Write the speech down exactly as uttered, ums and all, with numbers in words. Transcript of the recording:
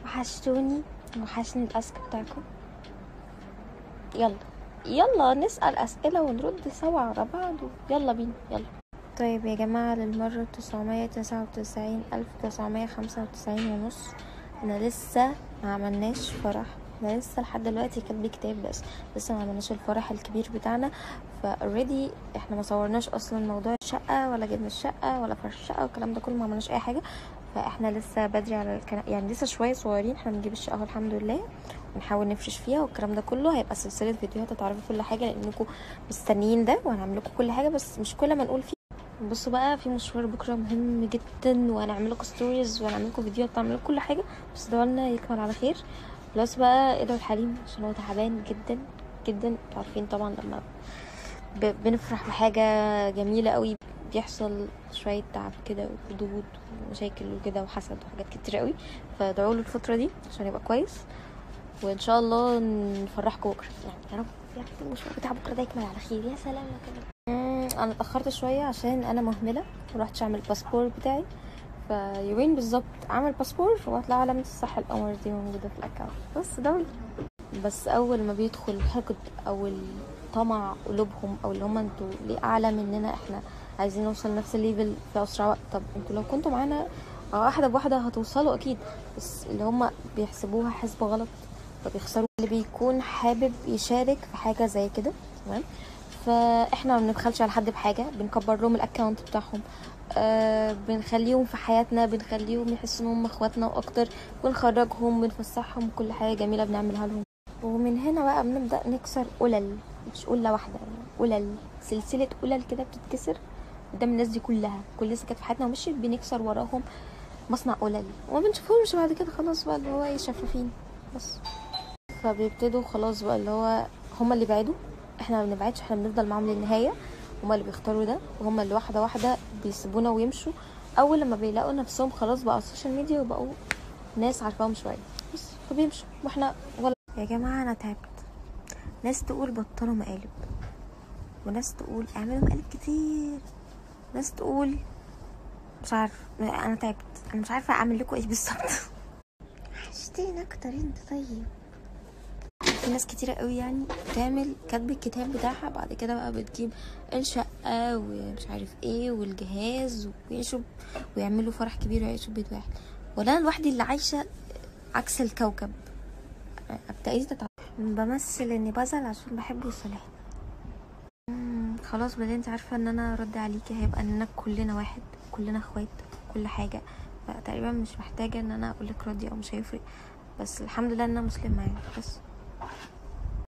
وحشتوني وحشني الاسك بتاعكم. يلا يلا نسأل اسئلة ونرد سوا على بعض. يلا بينا يلا. طيب يا جماعة، للمرة تسعمية تسعة وتسعين ألف تسعمية خمسة وتسعين ونص انا لسه ما عملناش فرح. انا لسه لحد دلوقتي كاتبه كتاب، بس لسه ما عملناش الفرح الكبير بتاعنا. فاوريدي احنا ما صورناش اصلا موضوع الشقه ولا جبنا الشقه ولا فرش الشقه والكلام ده كله، ما عملناش اي حاجه. فاحنا لسه بدري على الكلام، يعني لسه شويه صغيرين. احنا بنجيب الشقه اهو الحمد لله، ونحاول نفرش فيها والكلام ده كله. هيبقى سلسله فيديوهات هتعرفوا كل حاجه لانكم مستنيين ده، وهنعمل لكم كل حاجه بس مش كل ما نقول فيه. بصوا بقى، في مشوار بكره مهم جدا، وهنعمل لكم ستوريز وهنعمل لكم فيديوهات، تعمل لكم كل حاجه. بس دعونا يكمل على خير. بلس بقى ادعوا الحليم عشان هو تعبان جدا جدا. انتوا عارفين طبعا لما بنفرح بحاجه جميله قوي بيحصل شويه تعب كده وضغوط ومشاكل وكده وحسد وحاجات كتير قوي. فادعوا له الفتره دي عشان يبقى كويس، وان شاء الله نفرحكم بكره يعني يا رب. يعني المشوار بتاع بكره ده يكمل على خير. يا سلام كده. انا اتاخرت شويه عشان انا مهمله، ورحتش اعمل الباسبور بتاعي. فيومين بالظبط اعمل باسبور وهتلاقي علامه الصح القمر دي موجوده في الاكونت. بس دول بس اول ما بيدخل الحقد او الطمع قلوبهم، او اللي هم انتوا ليه اعلى مننا، احنا عايزين نوصل نفس الليفل في اسرع وقت. طب انتوا لو كنتوا معانا واحده بواحده هتوصلوا اكيد، بس اللي هم بيحسبوها حسبه غلط فبيخسروا. اللي بيكون حابب يشارك في حاجه زي كده تمام، فاحنا ما بنبخلش على حد بحاجه، بنكبر لهم الاكونت بتاعهم، آه بنخليهم في حياتنا، بنخليهم يحسوا ان هم اخواتنا واكتر، بنخرجهم بنفسحهم، كل حاجه جميله بنعملها لهم. ومن هنا بقى بنبدا نكسر قلل، مش قله واحده، قلل، سلسله قلل كده بتتكسر قدام الناس دي كلها. كل الناس كانت في حياتنا ومشيت بنكسر وراهم مصنع قلل، وما بنشوفهمش بعد كده خلاص بقى اللي هو ايه، شفافين بس. فبيبتدوا خلاص بقى اللي هو هما اللي بعدوا، احنا ما بنبعدش، احنا بنفضل معاهم للنهايه. هما اللي بيختاروا ده، وهما اللي واحده واحده بيسيبونا ويمشوا اول لما بيلاقوا نفسهم خلاص بقى على السوشيال ميديا وبقوا ناس عارفاهم شويه بس، فبيمشوا. واحنا ولا يا جماعه انا تعبت. ناس تقول بطلوا مقالب، وناس تقول اعملوا مقالب كتير، ناس تقول مش عارف. انا تعبت، انا مش عارفه اعمل لكم ايه بالظبط. حشتينا اكتر انت. طيب في ناس كتيرة قوي يعني بتعمل كاتب الكتاب بتاعها، بعد كده بقى بتجيب الشقة ومش عارف ايه والجهاز ويعيشوا ويعملوا فرح كبير ويعيشوا بيت واحد، ولا انا لوحدي اللي عايشة عكس الكوكب. ابتديت اتعب، بمثل اني بزعل عشان بحب يصالحني. خلاص بدأت انت عارفة ان انا رد عليكي هيبقى اننا كلنا واحد، كلنا اخوات، كل حاجة. فتقريبا مش محتاجة ان انا اقولك ردي او مش هيفرق، بس الحمد لله ان انا مسلمة يعني. بس